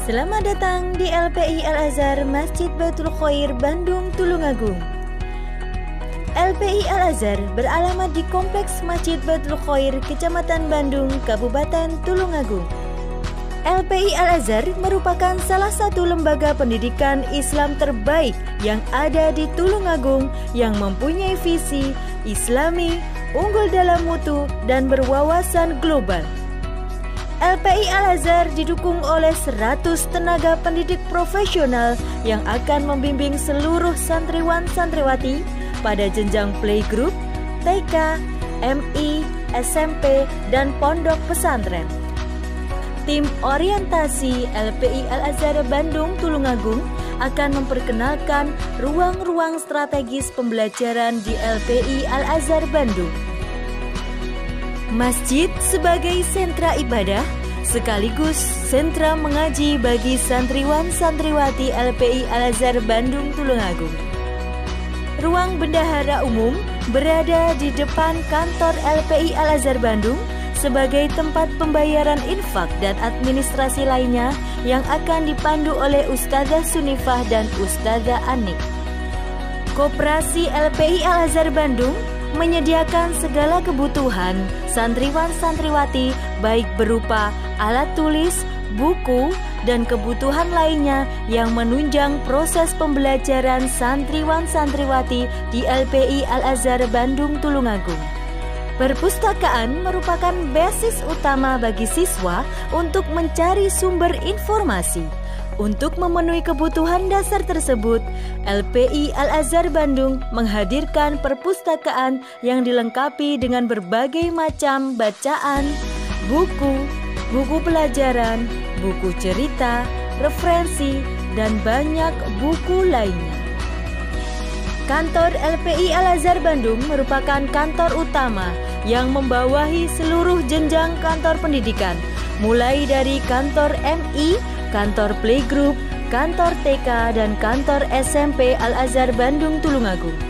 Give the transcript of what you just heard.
Selamat datang di LPI Al-Azhar Masjid Baitul Khair Bandung Tulungagung. LPI Al-Azhar beralamat di Kompleks Masjid Baitul Khair, Kecamatan Bandung, Kabupaten Tulungagung. LPI Al-Azhar merupakan salah satu lembaga pendidikan Islam terbaik yang ada di Tulungagung yang mempunyai visi Islami, unggul dalam mutu, dan berwawasan global. LPI Al-Azhar didukung oleh 100 tenaga pendidik profesional yang akan membimbing seluruh santriwan-santriwati pada jenjang playgroup, TK, MI, SMP, dan pondok pesantren. Tim orientasi LPI Al-Azhar Bandung Tulungagung akan memperkenalkan ruang-ruang strategis pembelajaran di LPI Al-Azhar Bandung. Masjid sebagai sentra ibadah sekaligus sentra mengaji bagi santriwan-santriwati LPI Al-Azhar Bandung Tulungagung. Ruang bendahara umum berada di depan kantor LPI Al-Azhar Bandung sebagai tempat pembayaran infak dan administrasi lainnya yang akan dipandu oleh Ustadzah Sunifah dan Ustadzah Anik. Koperasi LPI Al-Azhar Bandung menyediakan segala kebutuhan santriwan-santriwati baik berupa alat tulis, buku, dan kebutuhan lainnya yang menunjang proses pembelajaran santriwan-santriwati di LPI Al-Azhar Bandung Tulungagung. Perpustakaan merupakan basis utama bagi siswa untuk mencari sumber informasi. Untuk memenuhi kebutuhan dasar tersebut, LPI Al-Azhar Bandung menghadirkan perpustakaan yang dilengkapi dengan berbagai macam bacaan, buku, buku pelajaran, buku cerita, referensi, dan banyak buku lainnya. Kantor LPI Al-Azhar Bandung merupakan kantor utama yang membawahi seluruh jenjang kantor pendidikan, mulai dari kantor MI, kantor playgroup, kantor TK, dan kantor SMP Al-Azhar Bandung Tulungagung.